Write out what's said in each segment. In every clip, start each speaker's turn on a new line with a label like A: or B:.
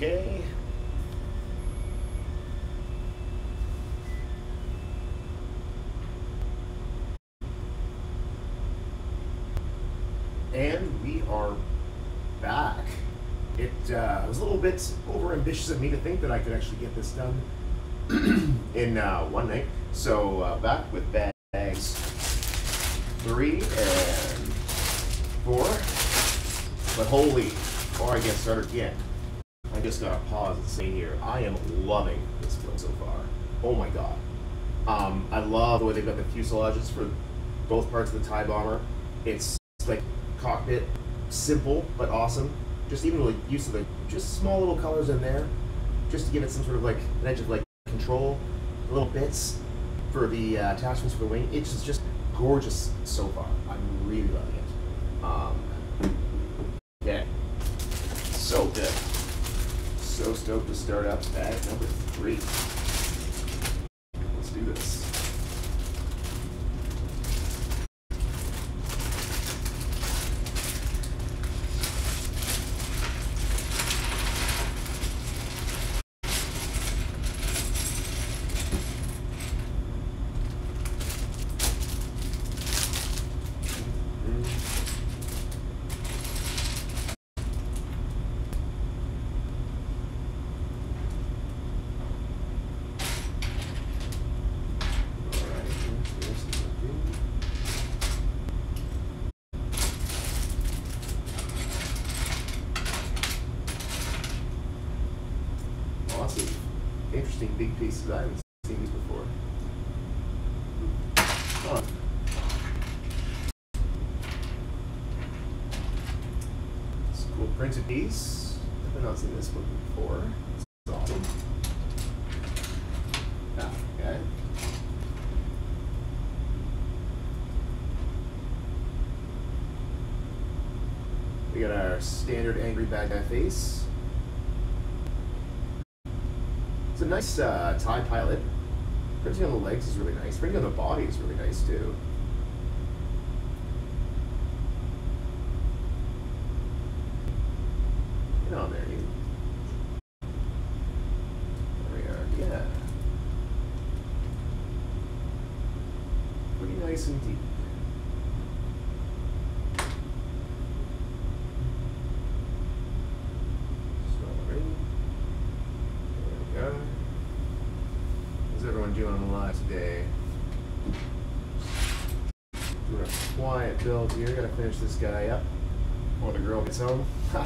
A: Okay. And we are back. It was a little bit over-ambitious of me to think that I could actually get this done in one night. So back with bags 3 and 4. But holy, before I get started again, I just gotta pause and say here, I am loving this build so far. Oh my god. I love the way they've got the fuselages for both parts of the TIE bomber. It's like cockpit, simple but awesome. Just even really used to the just small little colors in there, just to give it some sort of like an edge of like control, little bits for the attachments for the wing. It's just gorgeous so far. I'm really loving it. Okay, so good. So stoked to start up bag number 3. Let's do this. Awesome. Interesting big pieces. I haven't seen these before. Fun. It's a cool printed piece. I've not seen this one before. It's awesome. Ah, okay. We got our standard angry bad guy face. It's a nice TIE pilot. Printing on the legs is really nice. Printing on the body is really nice too. Get on there, dude. There we are. Yeah. Pretty nice indeed. How's everyone doing on the live today? Doing a quiet build here. Gotta finish this guy up before the girl gets home. Ha.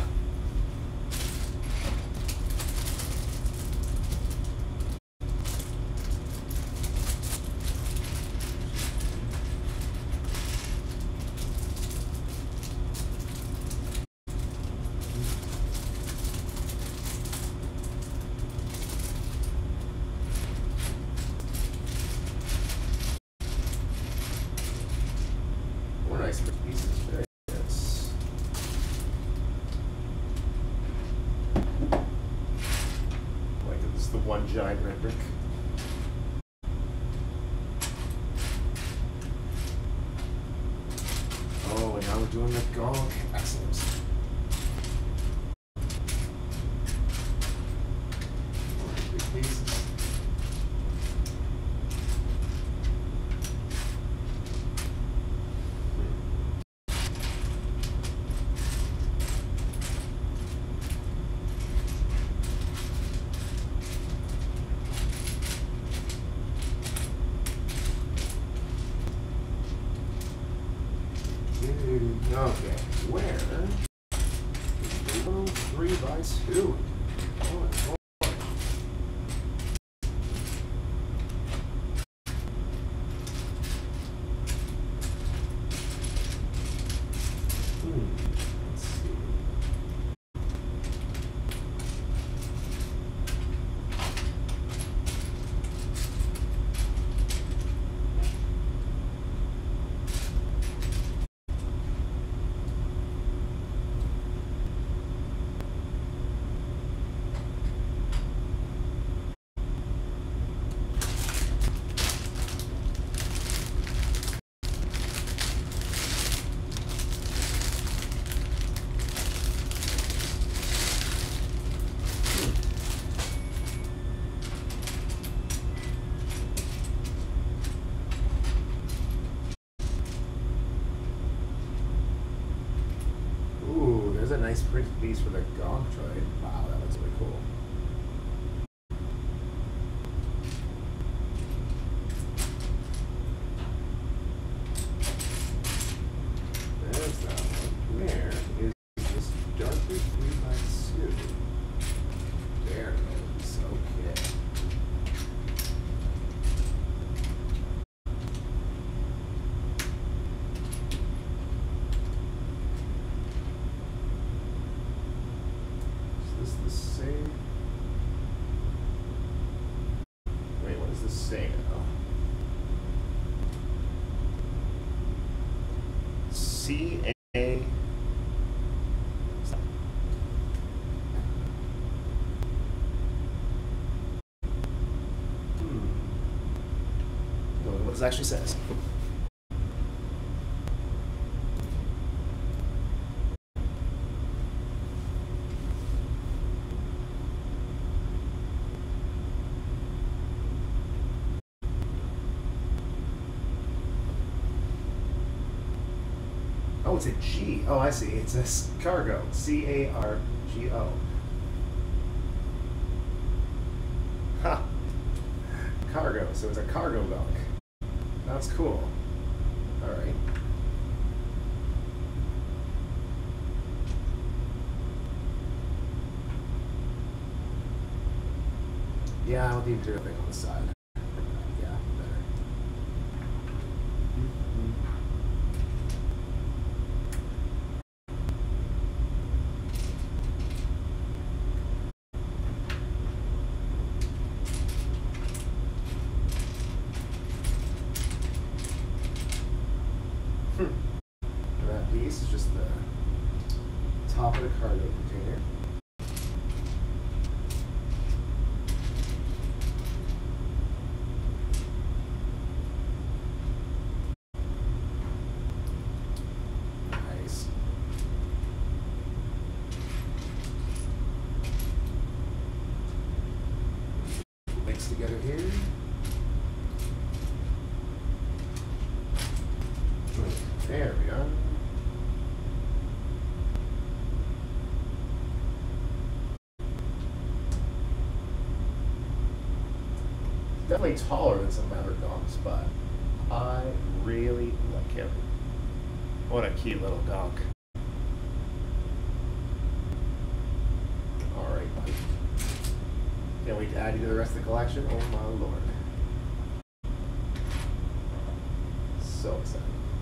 A: Nice pieces, very nice. Like this is the one giant red brick. Oh, and now we're doing the gonk. Excellent. Big pieces. Okay, where is the little 3x2? Oh, let's see. nice printed piece for the gong droid. Wow, that looks really cool. There's that one. Where is this darker 3x2? There it is. Okay. Is this the same? Wait, what does this say now? CA. What this actually says. Oh, it's a G. Oh, I see. It says cargo. C-A-R-G-O. Ha! Cargo. So it's a cargo dock. That's cool. Alright. Yeah, I want the interior thing on the side. Yeah, better. And that piece is just the top of the cargo container. Nice. Mix together here. There we are. Definitely taller than some Maverick donks, but I really like him. What a cute little donk. Alright, buddy. Can't wait to add you to the rest of the collection. Oh my lord. So excited.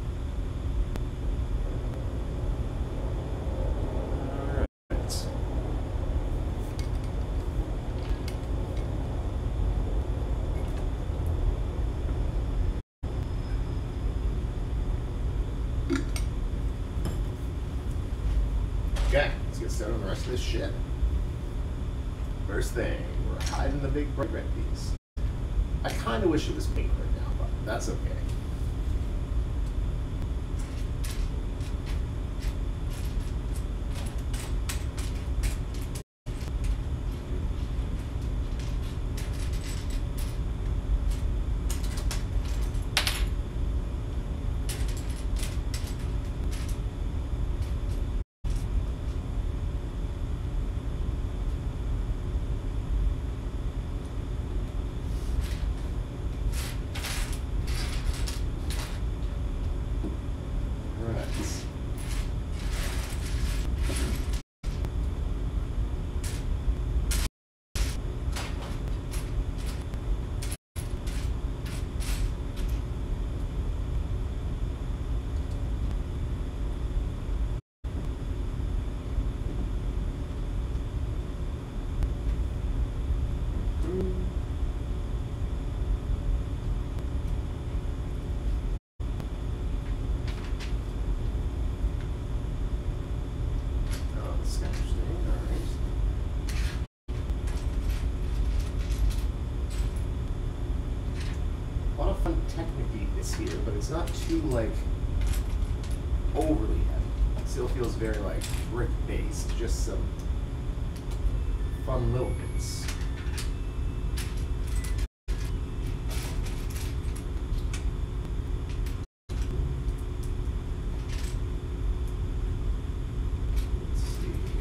A: Okay, let's get started on the rest of this shit. First thing, we're hiding the big bright red piece. I kind of wish it was pink right now, but that's okay. Here, but it's not too like overly heavy. It still feels very like brick based, just some fun little bits. Let's see.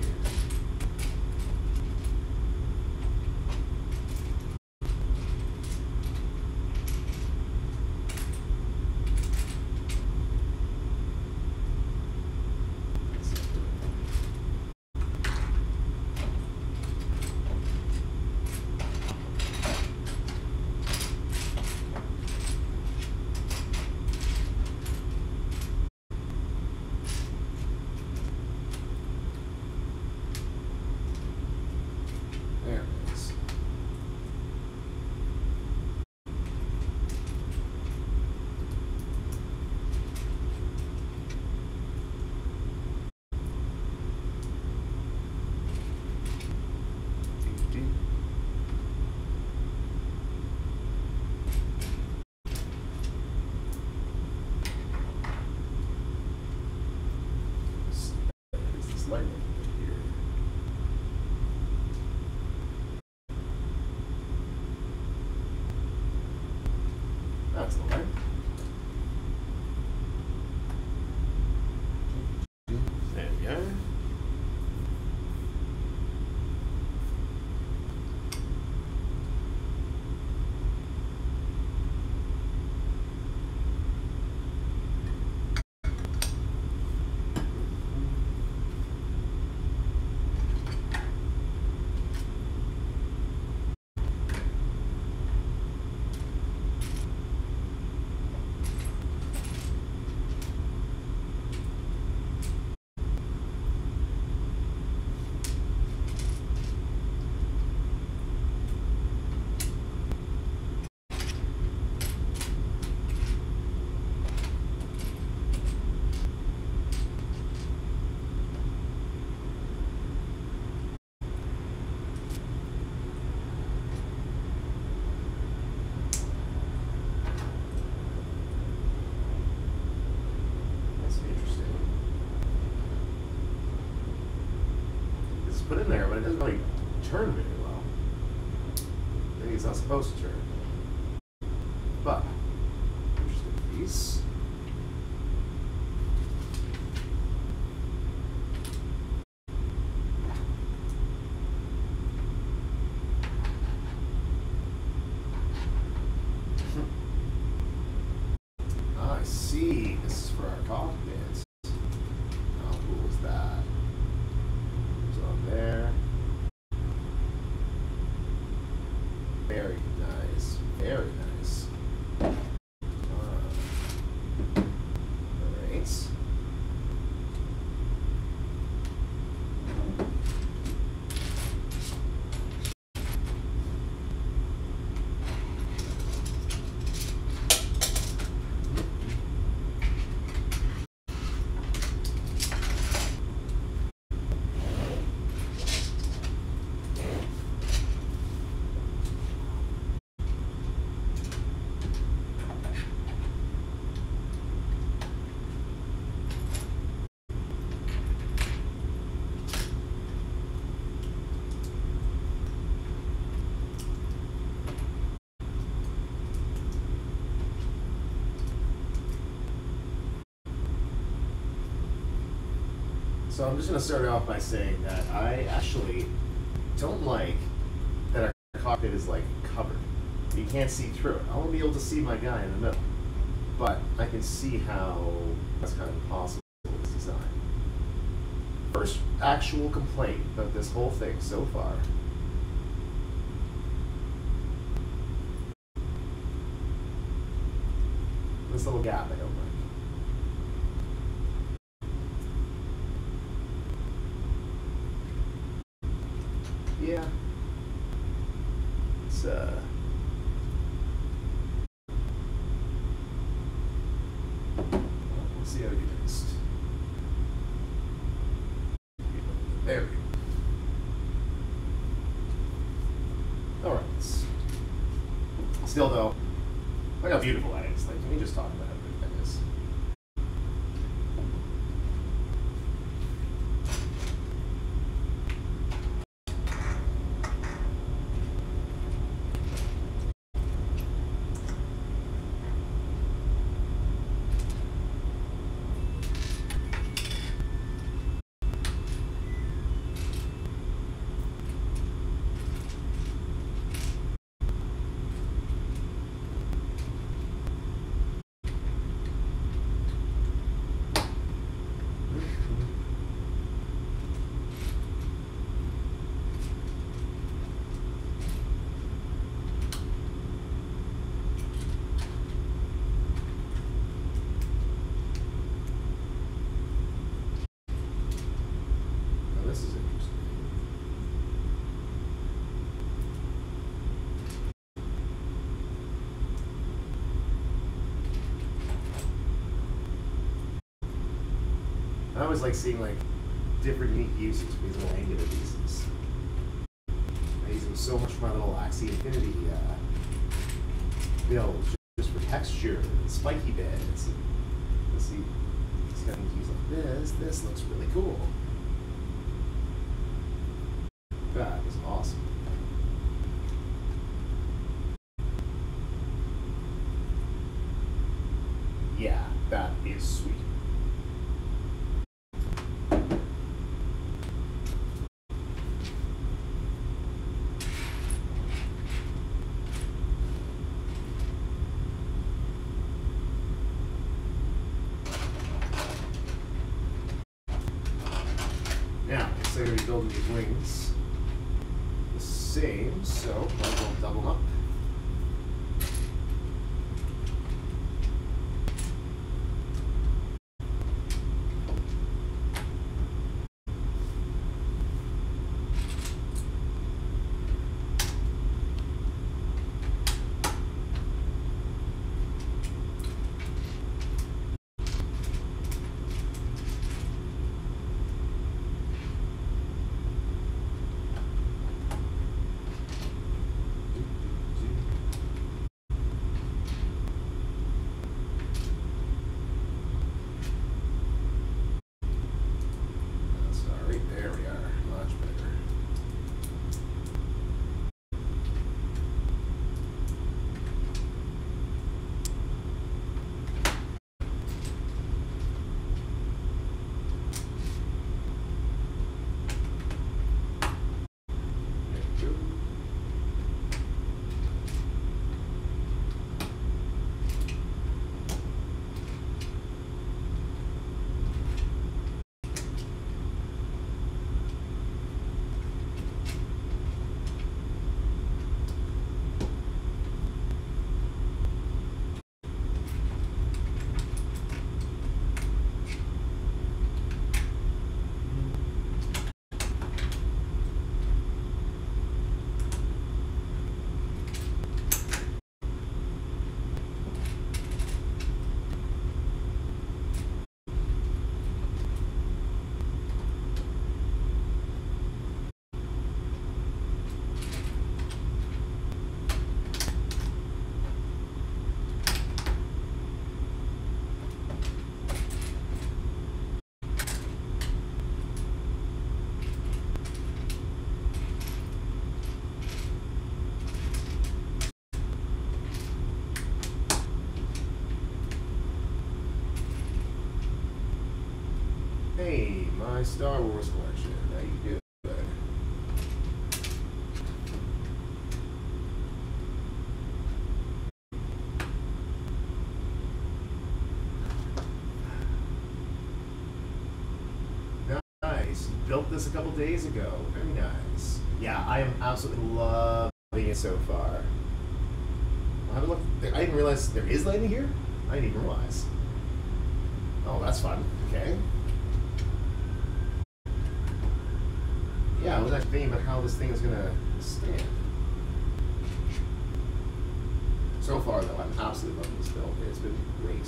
A: put in there, but it doesn't really turn very well. Maybe it's not supposed to turn. But, interesting piece. I see. This is for our cockpit. How cool is that? So there. Very nice. Very nice. Alright. So I'm just going to start off by saying that I actually don't like that our cockpit is like covered. You can't see through it. I want to be able to see my guy in the middle. But I can see how that's kind of impossible with this design. First actual complaint about this whole thing so far. This little gap I don't like. Yeah. It's we'll see how we do next. There we go. Alright. Still though, look how beautiful that is. Like, can we just talk about how good that is? This is interesting. I always like seeing like different neat uses for these little angular pieces. I use them so much for my little Axie Infinity builds, just for texture and spiky bits. Let's see, these kind of use like this. This looks really cool. That is awesome. Yeah, that is sweet. Now, so I'm going to be building these wings the same, so I'll double them up. Hey, my Star Wars collection. How you doing? Nice. Built this a couple days ago. Very nice. Yeah, I am absolutely loving it so far. I haven't looked. I didn't realize there is lighting here. I didn't even realize. Oh, that's fun. Okay. Yeah, I was actually thinking about how this thing is gonna stand. So far, though, I'm absolutely loving this build. It's been great.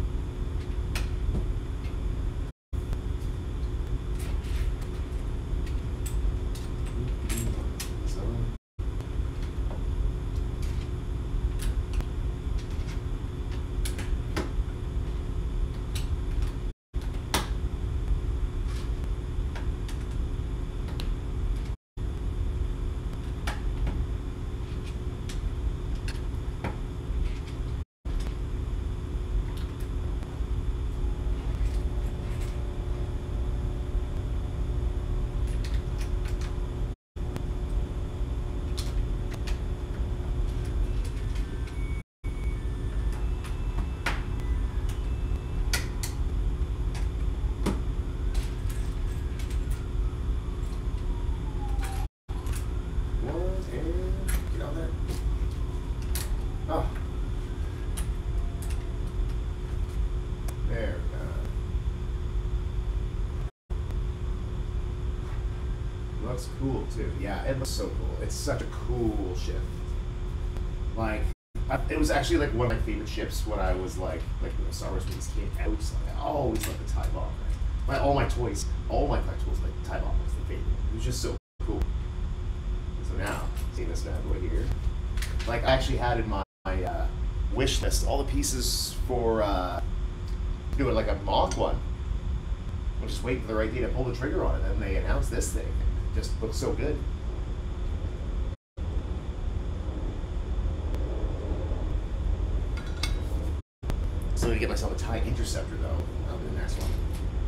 A: Oh. There we go. Looks cool too. Yeah, it looks so cool. It's such a cool ship. Like, it was actually like one of my favorite ships when I was like when Star Wars movies came out. I always loved the TIE Bomber. All my toys, all my collectibles, like TIE Bomber was the favorite. It was just so cool. So now, seeing this bad boy here, like I actually had in my wish list all the pieces for doing like a mock one. I'm just waiting for the right day to pull the trigger on it, and they announced this thing. It just looks so good. So I'm gonna get myself a TIE Interceptor though. That'll be the next one.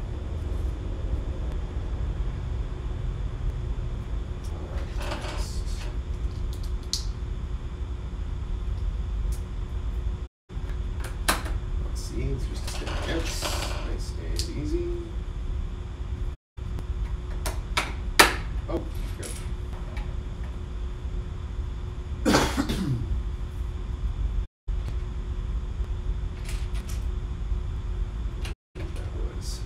A: Just spin it out. Nice and easy. Oh, good. That was.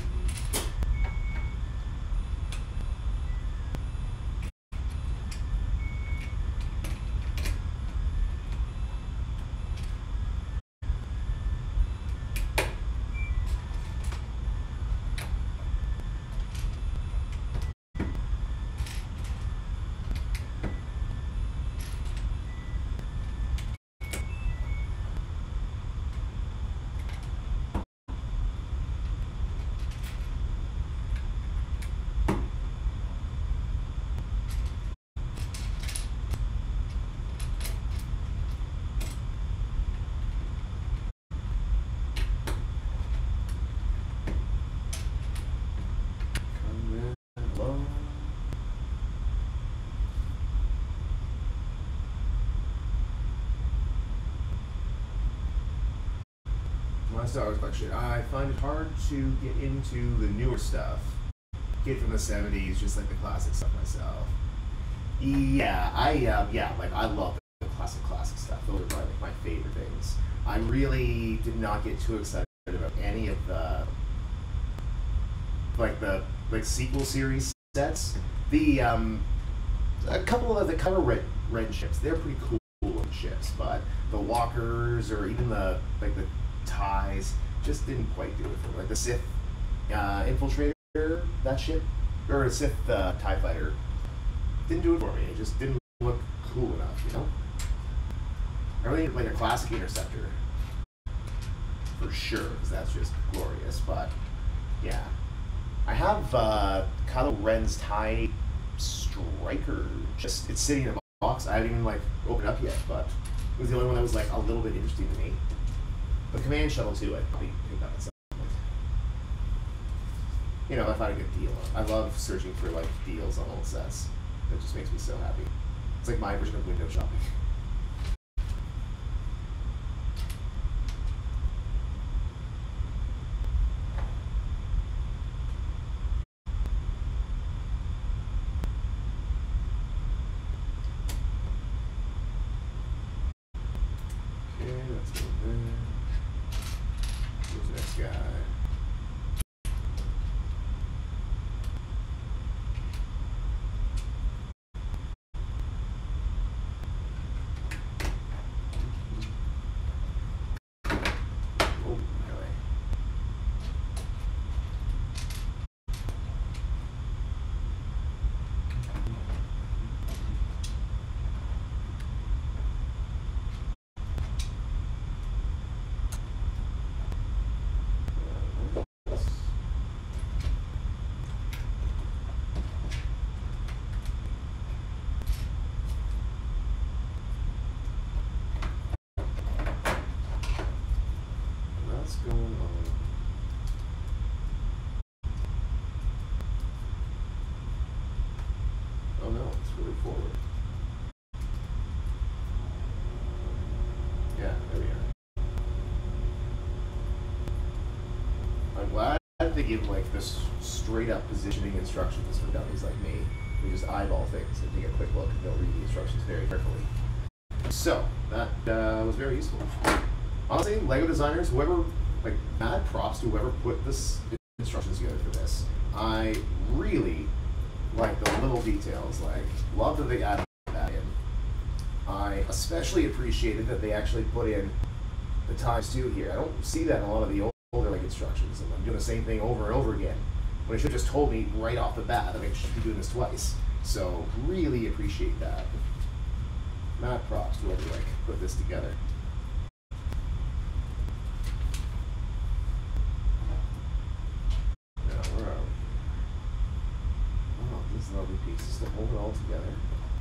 A: My Star Wars collection. I find it hard to get into the newer stuff. Kid from the 70s, just like the classic stuff myself. Yeah, I love the classic stuff. Those are probably like my favorite things. I really did not get too excited about any of the sequel series sets. The a couple of the color red ships, they're pretty cool ships, but the walkers or even the TIEs just didn't quite do it for me. Like the Sith infiltrator, that ship, or a Sith TIE fighter, didn't do it for me. It just didn't look cool enough, you know? I really need like a classic interceptor for sure, because that's just glorious. But yeah, I have Kylo Ren's TIE Striker. Just it's sitting in a box. I haven't even like opened it up yet, but it was the only one that was like a little bit interesting to me. The command shuttle too, I'd probably pick up at some point. you know, if I find a good deal. I love searching for like deals on old sets. It just makes me so happy. It's like my version of window shopping. Let's go there. Who's the next guy? Oh, really? What's going on? Oh no, it's really forward. Yeah, there we are. I'm glad they give like this straight up positioning instructions for dummies like me. We just eyeball things and take a quick look and they'll read the instructions very carefully. So, that was very useful. Honestly, LEGO designers, whoever, like, mad props to whoever put this instructions together for this. I really like the little details, like, love that they added that in. I especially appreciated that they actually put in the ×2 here. I don't see that in a lot of the older like instructions, and I'm doing the same thing over and over again. When it should have just told me right off the bat that I should be doing this twice. So, really appreciate that. Mad props to whoever, like, put this together. Lovely pieces to hold it all together.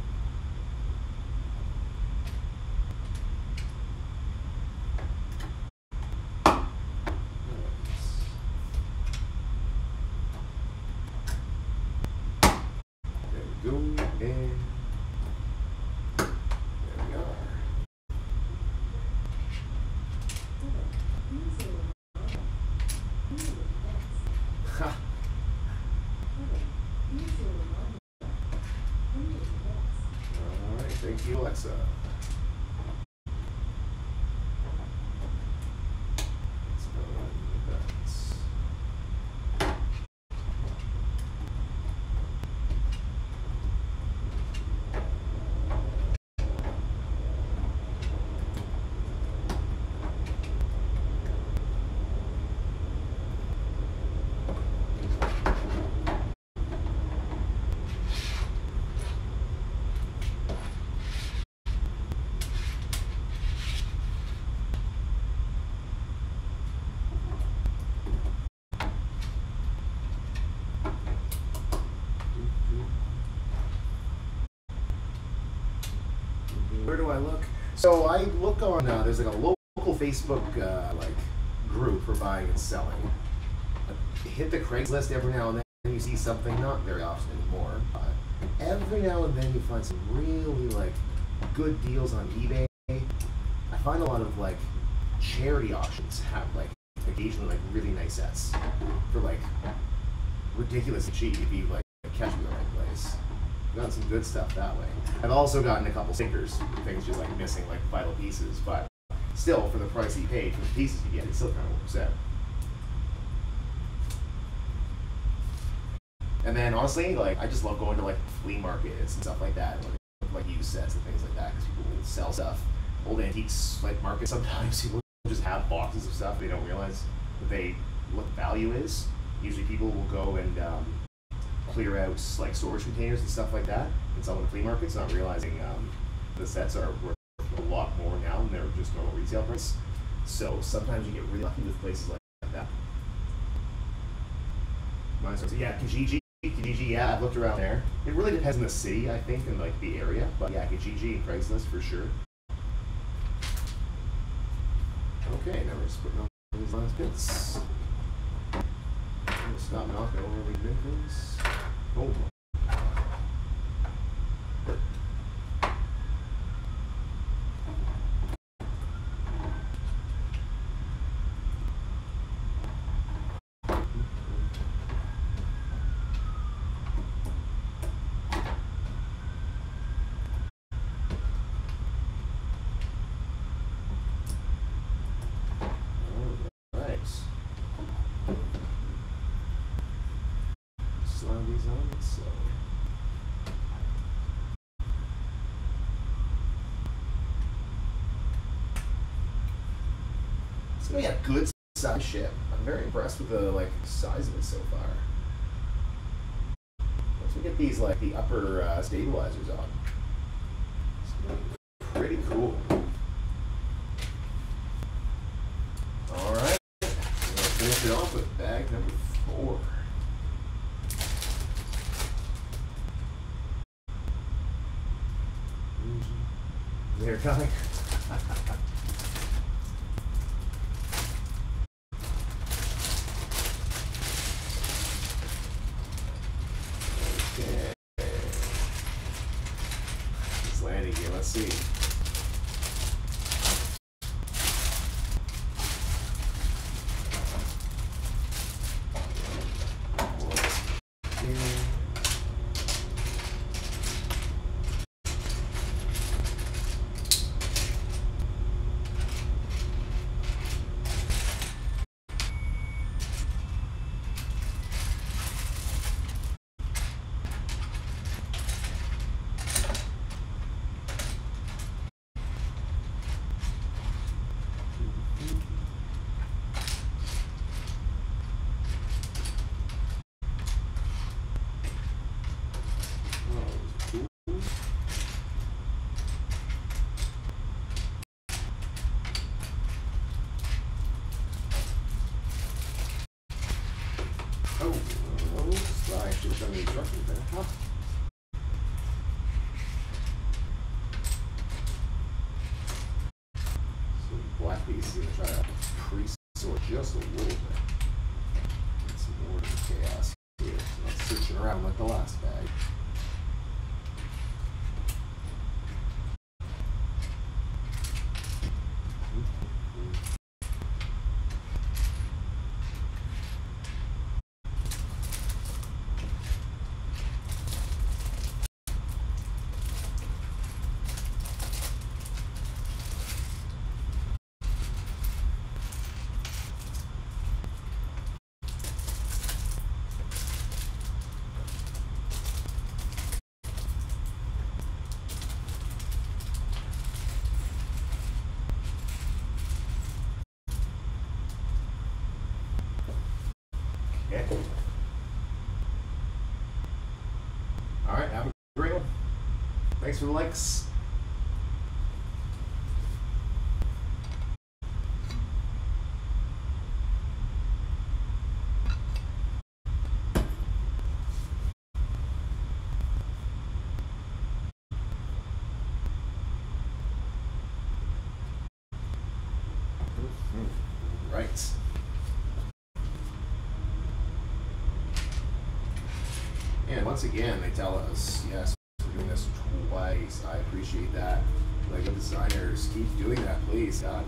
A: There we go, and there we are. Ha! Thank you, Alexa. Let's go with that. Where do I look? So I look on, there's like a local Facebook like group for buying and selling. I hit the Craigslist every now and then, you see something, not very often anymore. Every now and then you find some really like good deals on eBay. I find a lot of like charity auctions have like occasionally like really nice sets for like ridiculously cheap if you like catch them in the right place. Gotten some good stuff that way. I've also gotten a couple stickers, things just like missing like vital pieces, but still for the price you paid for the pieces you get, it still kind of works out. And then honestly, like I just love going to like flea markets and stuff like that, like used sets and things like that, because people will sell stuff. Old antiques like markets, sometimes people just have boxes of stuff they don't realize what the value is. Usually people will go and clear out like storage containers and stuff like that and sell them at flea markets, not realizing the sets are worth a lot more now than they're just normal retail price. So sometimes you get really lucky with places like that. Yeah, Kijiji, yeah, I've looked around there. It really depends on the city, I think, and like the area, but yeah, Kijiji and Craigslist for sure. Okay, now we're just putting on these last bits. Stop knocking over the vehicles. Oh. Slide these on so. It's gonna be a good size ship. I'm very impressed with the size of it so far. Once we get these the upper stabilizers on, it's gonna be pretty cool. All right, we're gonna finish it off with bag number 4. They're coming. Okay. It's landing here. Let's see. I should have done the instructions there. Huh? So black piece is going to try to pre-sort just a little bit. Get some order and chaos here. So not searching around like the last bag. Okay. All right, have a great one. Thanks for the likes. Right. And once again, they tell us, yes, we're doing this twice. I appreciate that. LEGO designers, keep doing that, please, God.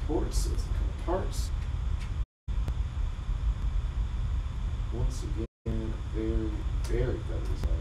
A: supports so it doesn't come apart. Once again, very, very clever design.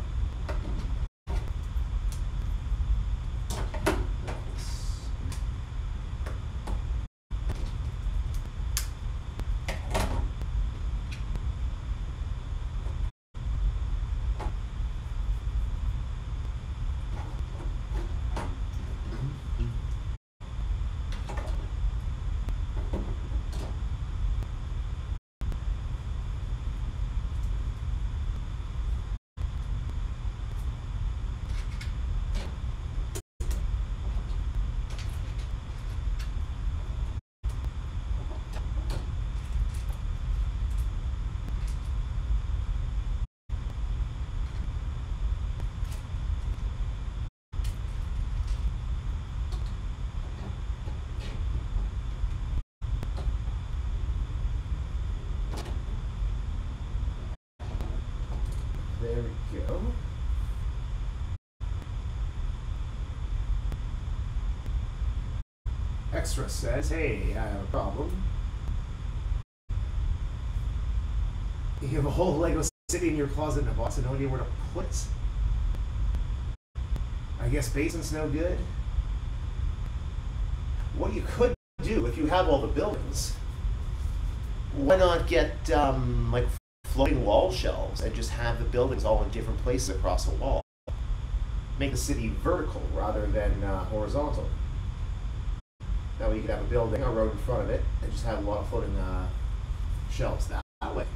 A: There we go. Extra says, hey, I have a problem. You have a whole Lego city in your closet in a box and no idea where to put it. I guess basement's no good. What you could do if you have all the buildings, why not get like floating wall shelves and just have the buildings all in different places across a wall. Make the city vertical rather than horizontal. That way you could have a building, a road in front of it, and just have a lot of floating shelves that way.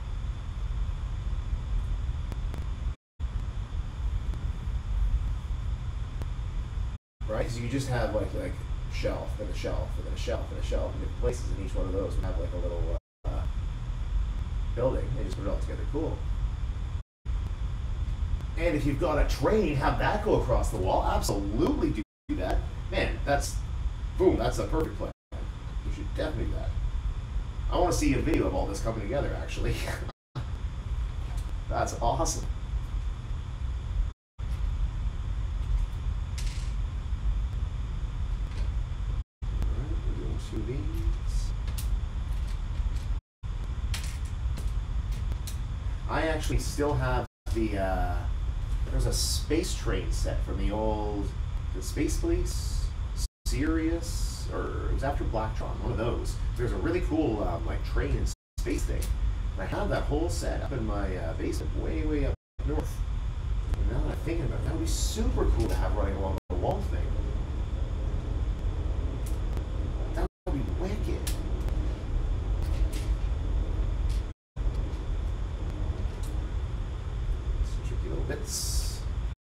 A: Right? Because you could just have like shelf and a shelf and then a shelf and a shelf in different places, and each one of those would have like a little building. They just put it all together cool. And if you've got a train, have that go across the wall. Absolutely do that. Man, that's boom, that's a perfect plan. You should definitely do that. I want to see a video of all this coming together, actually. That's awesome. Alright, we're doing 2 of these. I actually still have the, there's a space train set from the old, the Space Police, Sirius, or it was after Blacktron, one of those. There's a really cool, like, train and space thing. And I have that whole set up in my basement, way up north. And now that I'm thinking about it, that would be super cool to have running along the wall thing. That would be wicked. Little bits.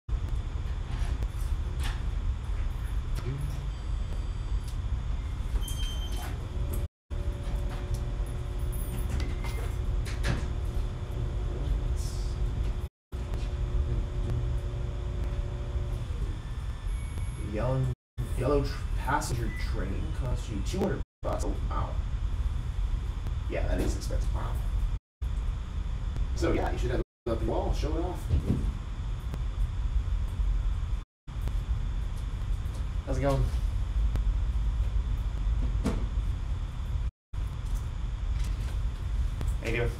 A: Yellow passenger train costs you $200. Oh, wow. Yeah, that is expensive. Wow. So yeah, you should have it up the wall, show it off. How's it going? How you doing?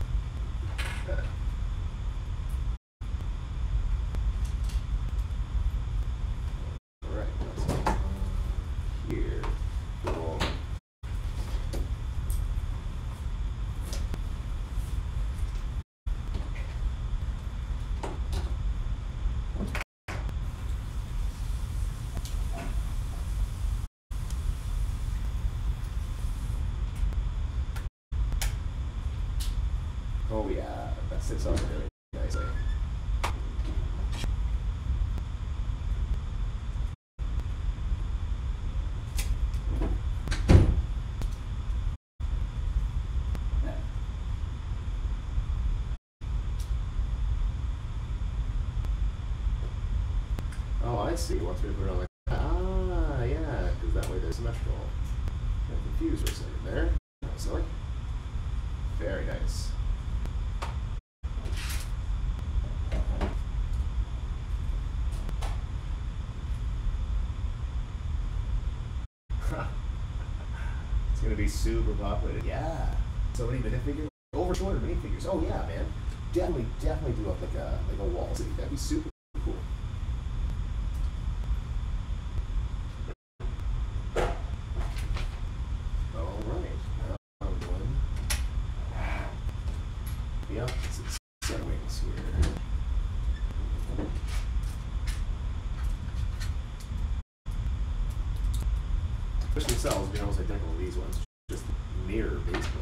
A: Alright, let's go here. Cool. Oh yeah, that sits on really nicely. Oh, I see. Once we put it on like, yeah, because that way they're symmetrical. Got confused for a second there. That was silly. Very nice. gonna be super populated. Yeah. So many minifigures. Over 200 minifigures. Oh yeah, man. Definitely do up like a wall city. That'd be super cool. All right. Now I'm going. Yep. It's set of wings here. Which themselves be almost identical to these ones, just mirror basically.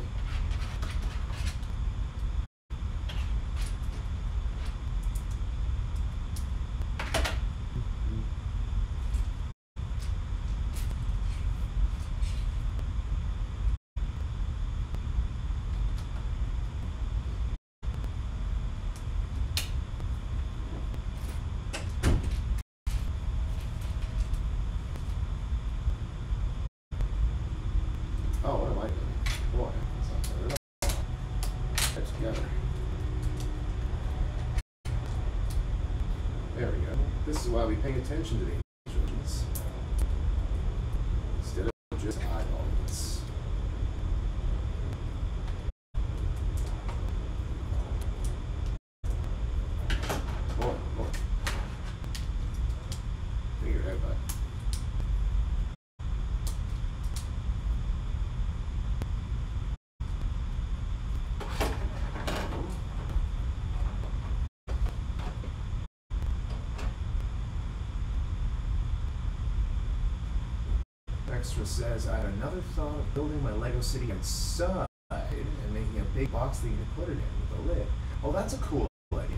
A: Oh, what am I doing? Boy, that's not fair at all. Get together. There we go. This is why we pay attention to the instructions instead of just eyeballing this. Boy. Figure it out, bud. Extra says, I had another thought of building my Lego city inside and making a big box that you can put it in with a lid. Oh, that's a cool idea.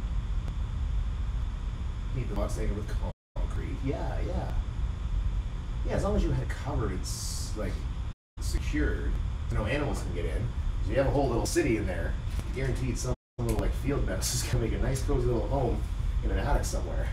A: Keep the box hanging with concrete. Yeah. Yeah, as long as you had it covered, it's like secured. No animals can get in. So you have a whole little city in there. Guaranteed some little like field mouse is gonna make a nice cozy little home in an attic somewhere.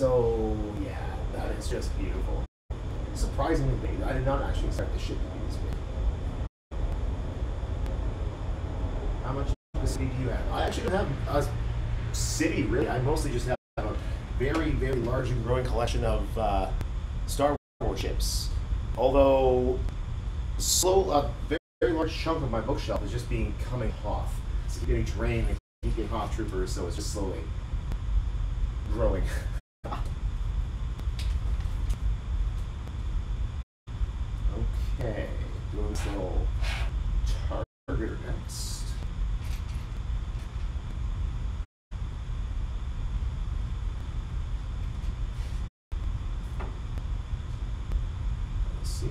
A: So yeah, that is just beautiful. Surprisingly big. I did not actually expect the ship to be this big. How much of a city do you have? I actually don't have a city really. I mostly just have a very, very large and growing collection of Star Wars ships. Although a very, very large chunk of my bookshelf is just coming off. It's getting drained and keeping Hoth troopers, so it's just slowly growing. Okay, doing this little targeter next. Let's see.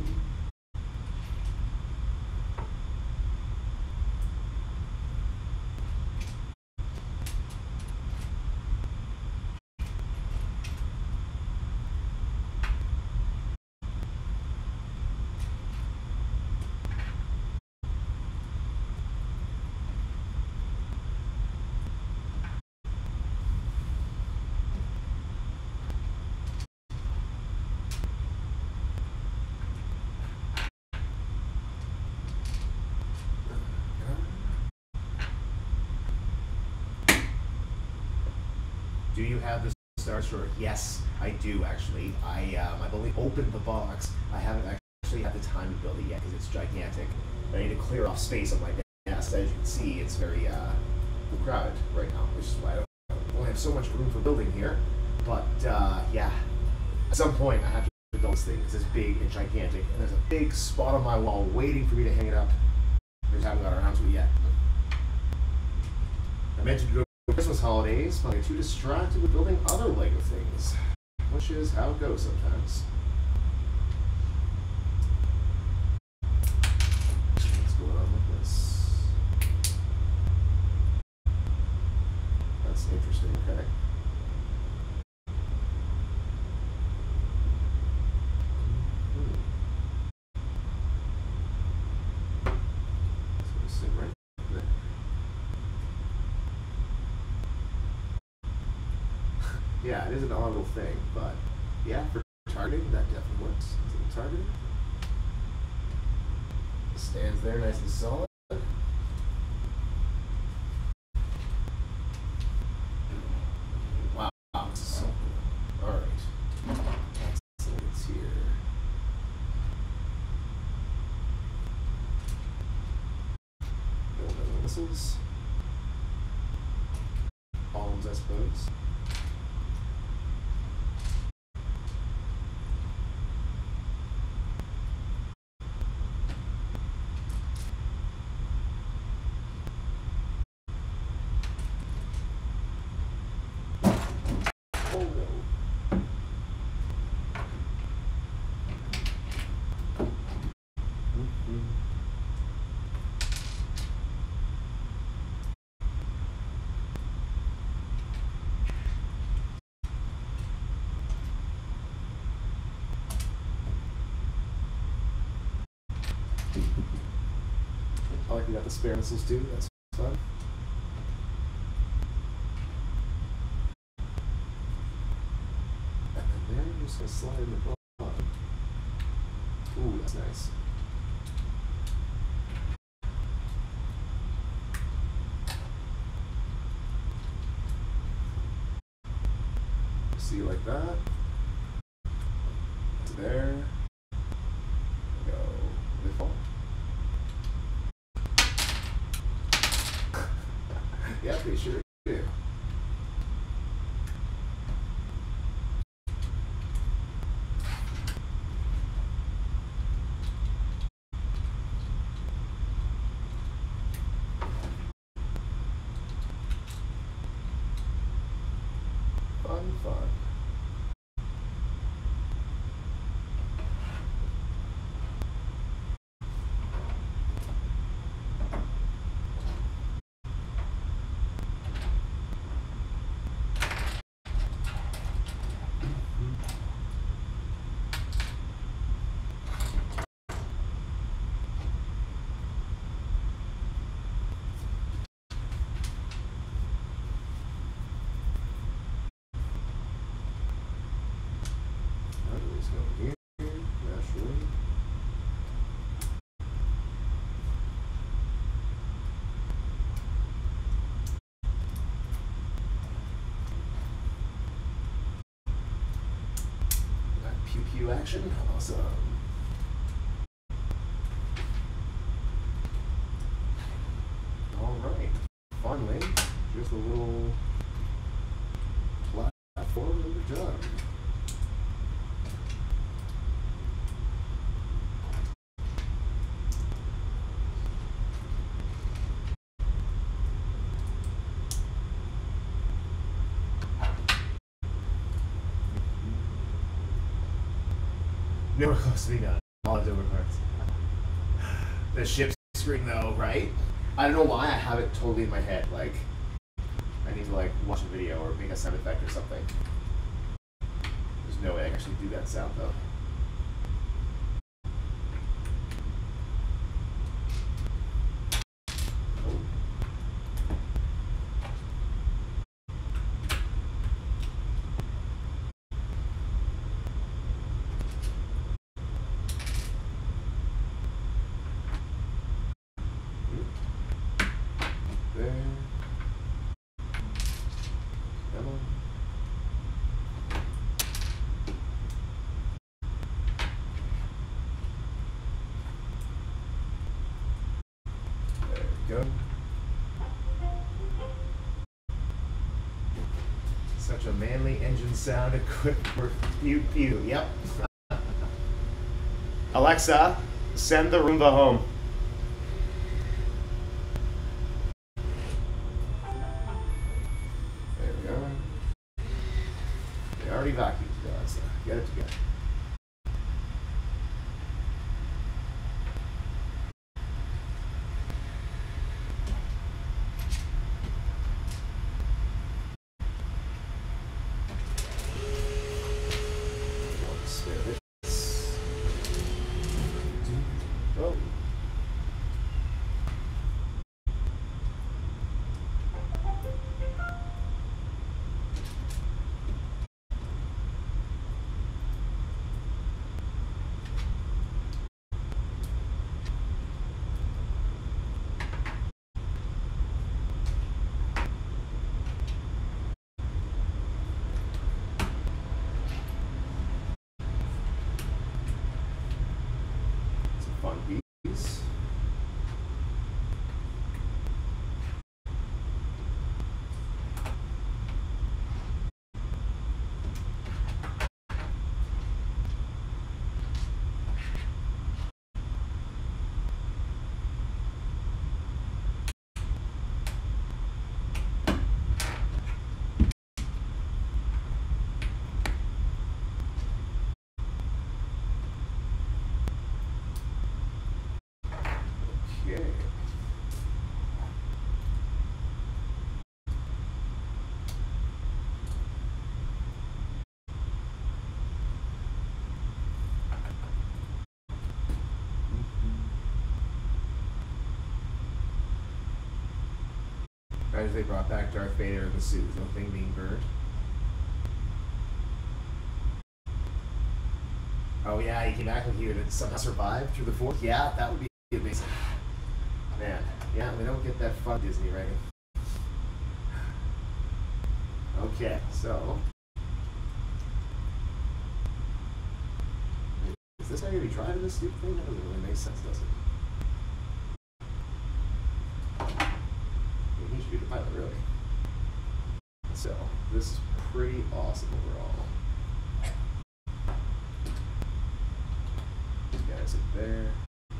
A: Do you have the Star Destroyer? Yes, I do actually. I've only opened the box. I haven't actually had the time to build it yet because it's gigantic. I need to clear off space on my desk. As you can see, it's very crowded right now, which is why I don't have so much room for building here. But yeah, at some point I have to build this thing because it's big and gigantic, and there's a big spot on my wall waiting for me to hang it up. I just haven't got around to it yet. I mentioned to go Christmas holidays, but I get too distracted with building other LEGO things, which is how it goes sometimes. What's going on with this? That's interesting, okay. It's going to sit right there. Yeah, it is an odd little thing, but yeah, for targeting, that definitely works. Is it targeting? Stands there nice and solid. Wow, this is so cool. Alright. Let's see what's here. Build other missiles. Bombs, I suppose. I like we got the spare missiles too, that's fun. And then there, you're just going to slide in the bottom. Ooh, that's nice. See, like that. To there. Go. They fall. Yeah, they sure do. Fun. barbecue action. Awesome. All right. Finally, just a little platform and we're done. Nowhere close to being done. All left over parts. The ship screen though, right? I don't know why I have it totally in my head. Like, I need to like watch a video or make a sound effect or something. There's no way I can actually do that sound though. Go. Such a manly engine sound equipped for pew pew. Yep. Alexa, send the Roomba home. There we go. They already vacuumed, so get it together. Fun piece. Okay. Imagine they brought back Darth Vader in the suit with no thing being burned. Oh yeah, he came back and he would somehow survive through the Force. Yeah, that would be amazing. Man, yeah, we don't get that fun Disney, right? Okay, so is this how you're gonna be driving this stupid thing? That doesn't really make sense, does it? He should be the pilot, really. So this is pretty awesome overall. These guys are there.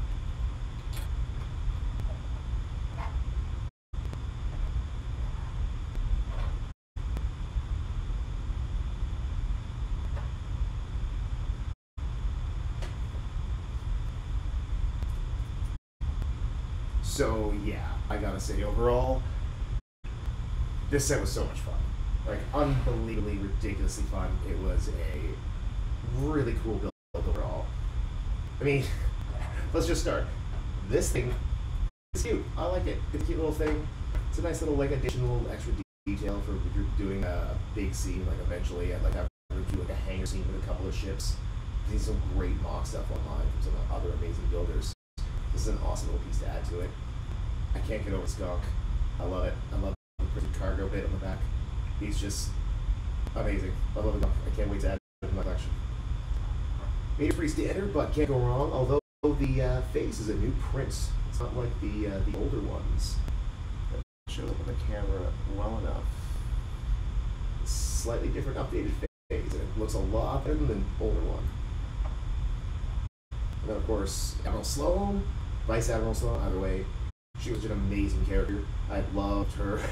A: So yeah, I gotta say overall, this set was so much fun. Like unbelievably ridiculously fun. It was a really cool build overall. I mean, let's just start. This thing is cute. I like it. It's a cute little thing. It's a nice little like additional extra detail for if you're doing a big scene, like eventually I'd like to do like a hangar scene with a couple of ships. There's some great mock stuff online from some other amazing builders. This is an awesome little piece to add to it. I can't get over Skunk. I love it. I love the cargo bit on the back. He's just amazing. I love it. I can't wait to add it to my collection. Maybe pretty standard, but can't go wrong. Although the face is a new print. It's not like the older ones. Show up on the camera well enough. Slightly different, updated face, and it looks a lot better than the older one. And then, of course, Admiral Sloan, Vice Admiral Sloan. Either way, she was an amazing character. I loved her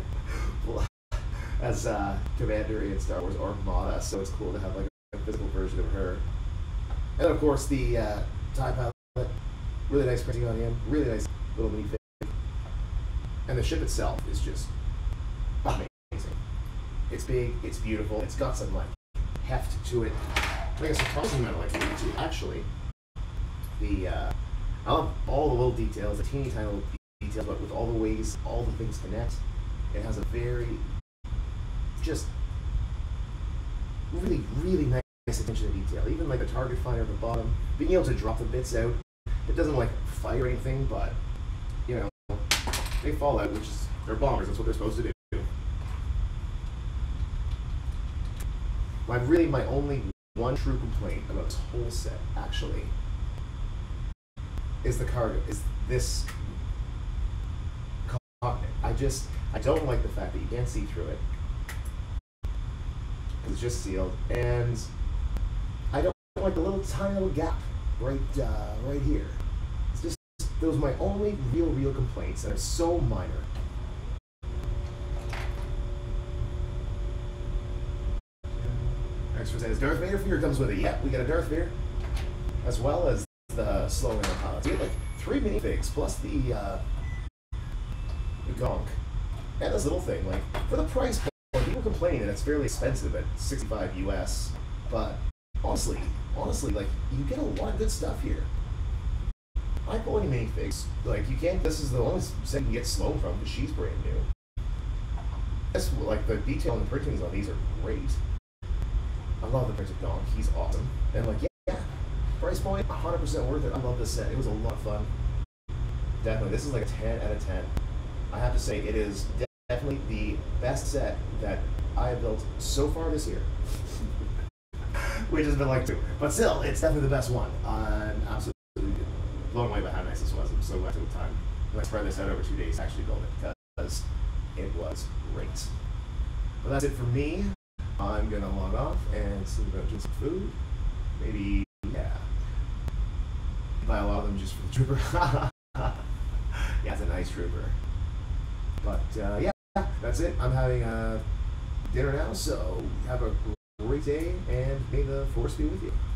A: as commander in Star Wars Armada. So it's cool to have like a physical version of her. And of course, the TIE pilot, really nice printing on him, really nice little mini fig. And the ship itself is just amazing. It's big, it's beautiful, it's got some like heft to it. Like a surprising amount of like too. Actually, I love all the little details, the teeny tiny little details, but with all the ways all the things connect, it has a very just really, really nice attention to detail. Even like the target finder at the bottom, being able to drop the bits out. It doesn't like fire anything, but you know, they fall out, which is they're bombers. That's what they're supposed to do. My only one true complaint about this whole set, actually, is the cargo. Is this cockpit? I don't like the fact that you can't see through it because it's just sealed, and I don't like the little tiny little gap right here. It's just those are my only real complaints, and they're so minor. Extra says Darth Vader figure comes with it. Yep, we got a Darth Vader, as well as the slow air pilots. We get like 3 minifigs plus the gonk, and this little thing. Like for the price point, people complain that it's fairly expensive at $65 US, but honestly, like you get a lot of good stuff here. I pull any minifigs. Like you can't. This is the only set you can get Sloan from because she's brand new. That's like the detail and the printings on these are great. I love the printed dog. He's awesome. And like, yeah, price point, 100% worth it. I love this set. It was a lot of fun. Definitely. This is like a 10 out of 10. I have to say, it is definitely the best set that I have built so far this year. Which has been like 2. But still, it's definitely the best one. I'm absolutely blown away by how nice this was. I'm so glad to have time. I spread this out over 2 days to actually build it because it was great. But that's it for me. I'm gonna log off and see about doing some food. Maybe, yeah. Buy a lot of them just for the trooper. Yeah, it's a nice trooper. But yeah, that's it. I'm having dinner now, so have a great day and may the force be with you.